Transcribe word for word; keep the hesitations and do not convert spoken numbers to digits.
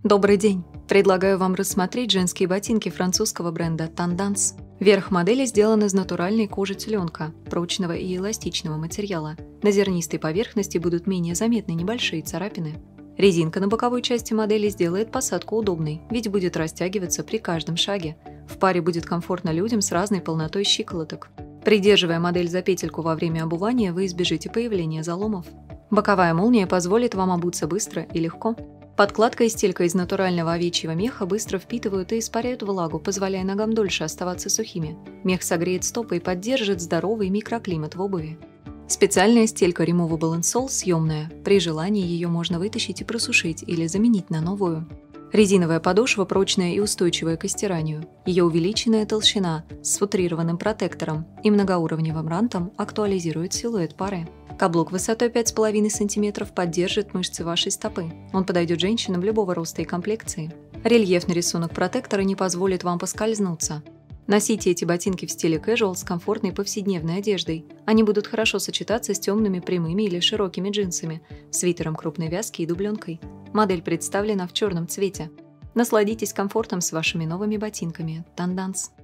Добрый день! Предлагаю вам рассмотреть женские ботинки французского бренда Tendance. Верх модели сделан из натуральной кожи теленка, прочного и эластичного материала. На зернистой поверхности будут менее заметны небольшие царапины. Резинка на боковой части модели сделает посадку удобной, ведь будет растягиваться при каждом шаге. В паре будет комфортно людям с разной полнотой щиколоток. Придерживая модель за петельку во время обувания, вы избежите появления заломов. Боковая молния позволит вам обуться быстро и легко. Подкладка и стелька из натурального овечьего меха быстро впитывают и испаряют влагу, позволяя ногам дольше оставаться сухими. Мех согреет стопы и поддержит здоровый микроклимат в обуви. Специальная стелька Removable Insole съемная. При желании ее можно вытащить и просушить или заменить на новую. Резиновая подошва прочная и устойчивая к стиранию. Ее увеличенная толщина с футрированным протектором и многоуровневым рантом актуализирует силуэт пары. Каблук высотой пять с половиной сантиметров поддержит мышцы вашей стопы. Он подойдет женщинам любого роста и комплекции. Рельефный рисунок протектора не позволит вам поскользнуться. Носите эти ботинки в стиле casual с комфортной повседневной одеждой. Они будут хорошо сочетаться с темными прямыми или широкими джинсами, свитером крупной вязки и дубленкой. Модель представлена в черном цвете. Насладитесь комфортом с вашими новыми ботинками Tendance.